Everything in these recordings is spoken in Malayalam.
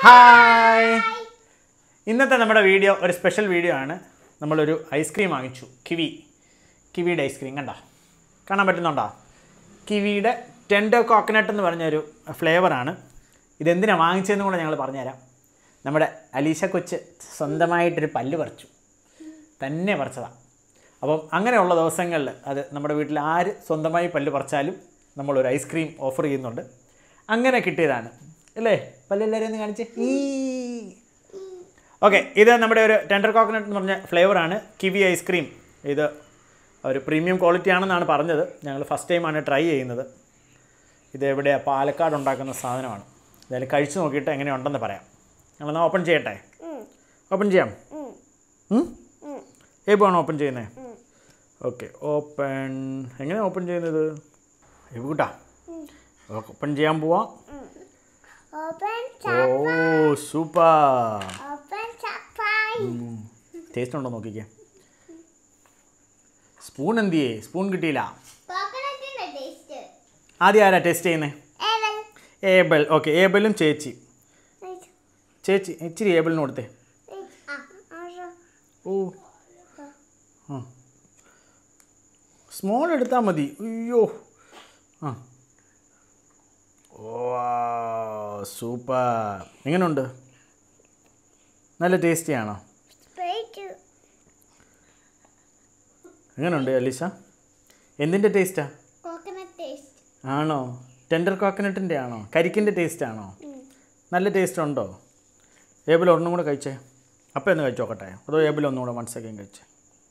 ഹായ്. ഇന്നത്തെ നമ്മുടെ വീഡിയോ ഒരു സ്പെഷ്യൽ വീഡിയോ ആണ്. നമ്മളൊരു ഐസ്ക്രീം വാങ്ങിച്ചു. കിവിയുടെ ഐസ്ക്രീം കണ്ടോ, കാണാൻ പറ്റുന്നുണ്ടോ? കിവിയുടെ ടെൻഡർ കോക്കനട്ട് എന്ന് പറഞ്ഞൊരു ഫ്ലേവറാണ്. ഇതെന്തിനാണ് വാങ്ങിച്ചതെന്ന് കൂടെ ഞങ്ങൾ പറഞ്ഞുതരാം. നമ്മുടെ അലീഷ കൊച്ച് സ്വന്തമായിട്ടൊരു പല്ല് പറിച്ചു, തന്നെ പറിച്ചതാണ്. അപ്പം അങ്ങനെയുള്ള ദിവസങ്ങളിൽ അത് നമ്മുടെ വീട്ടിൽ ആര് സ്വന്തമായി പല്ല് പറിച്ചാലും നമ്മളൊരു ഐസ്ക്രീം ഓഫർ ചെയ്യുന്നുണ്ട്. അങ്ങനെ കിട്ടിയതാണ് അല്ലേ? പല്ലെല്ലാവരും ഒന്ന് കാണിച്ച്. ഓക്കെ, ഇത് നമ്മുടെ ഒരു ടെൻഡർ കോക്കനട്ട് എന്ന് പറഞ്ഞ ഫ്ലേവറാണ് കിവി ഐസ്ക്രീം. ഇത് ഒരു പ്രീമിയം ക്വാളിറ്റി ആണെന്നാണ് പറഞ്ഞത്. ഞങ്ങൾ ഫസ്റ്റ് ടൈമാണ് ട്രൈ ചെയ്യുന്നത്. ഇത് എവിടെയാണ്? പാലക്കാട് ഉണ്ടാക്കുന്ന സാധനമാണ്. എന്തായാലും കഴിച്ച് നോക്കിയിട്ട് എങ്ങനെയുണ്ടെന്ന് പറയാം. ഞങ്ങളെന്നാൽ ഓപ്പൺ ചെയ്യട്ടെ? ഓപ്പൺ ചെയ്യാം. ഏബാണോ ഓപ്പൺ ചെയ്യുന്നത്? Okay, open. എങ്ങനെയാണ് ഓപ്പൺ ചെയ്യുന്നത്? ഏബ് കൂട്ടാ ഓപ്പൺ ചെയ്യാൻ പോവാം. ഓ സൂപ്പർ. ടേസ്റ്റ് ഉണ്ടോ നോക്കിക്കേ. സ്പൂൺ എന്ത് ചെയ്യേ? സ്പൂൺ കിട്ടിയില്ല. ആദ്യം ആരാ ടേസ്റ്റ് ചെയ്യുന്നത്? ഏബൽ. ഓക്കെ, ഏബലും ചേച്ചി ഇച്ചിരി ഏബലിന് കൊടുത്തേ. ഓ സ്മോൾ എടുത്താൽ മതി. അയ്യോ ഓ സൂപ്പർ. എങ്ങനെയുണ്ട്? നല്ല ടേസ്റ്റിയാണോ? എങ്ങനെയുണ്ട് അലീഷ? എന്തിൻ്റെ ടേസ്റ്റാ? ആണോ? ടെൻഡർ കോക്കനട്ടിൻ്റെ ആണോ? കരിക്കിൻ്റെ ടേസ്റ്റ് ആണോ? നല്ല ടേസ്റ്റ് ഉണ്ടോ? ഏബിൾ ഒരെണ്ണം കൂടെ കഴിച്ചേ. അപ്പം ഒന്ന് കഴിച്ച് നോക്കട്ടെ? അതോ ഏബിൾ ഒന്നും കൂടെ 1 സെക്കൻഡ് കഴിച്ചേ?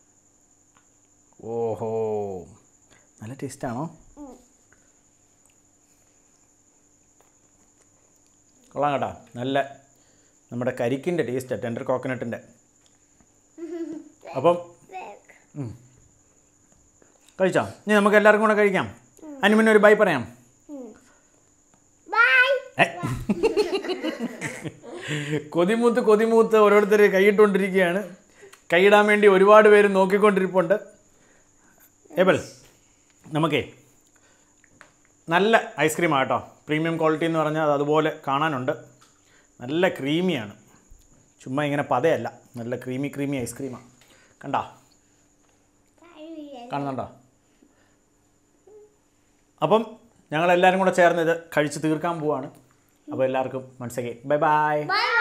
ഓഹോ, നല്ല ടേസ്റ്റാണോ? കൊള്ളാം കേട്ടോ. നല്ല നമ്മുടെ കരിക്കിൻ്റെ ടേസ്റ്റാണ്, ടെൻഡർ കോക്കനട്ടിൻ്റെ. അപ്പം കഴിച്ചോ? ഇനി നമുക്ക് എല്ലാവർക്കും കൂടെ കഴിക്കാം. അതിന് മുന്നേ ഒരു ബൈ പറയാം. കൊതിമൂത്ത് ഓരോരുത്തർ കൈയിട്ടുകൊണ്ടിരിക്കുകയാണ്. കൈയിടാൻ വേണ്ടി ഒരുപാട് പേര് നോക്കിക്കൊണ്ടിരിപ്പുണ്ട്. ഏബൽ, നമുക്കേ നല്ല ഐസ്ക്രീമാണ് കേട്ടോ. പ്രീമിയം ക്വാളിറ്റി എന്ന് പറഞ്ഞാൽ അത് അതുപോലെ കാണാനുണ്ട്. നല്ല ക്രീമിയാണ്, ചുമ്മാ ഇങ്ങനെ പതയല്ല. നല്ല ക്രീമി ഐസ്ക്രീമാണ്. കണ്ടോ? കാണുന്നുണ്ടോ? അപ്പം ഞങ്ങളെല്ലാവരും കൂടെ ചേർന്ന് ഇത് കഴിച്ച് തീർക്കാൻ പോവാണ്. അപ്പോൾ എല്ലാവർക്കും മനസ്സിലാക്കി ബൈ ബൈ.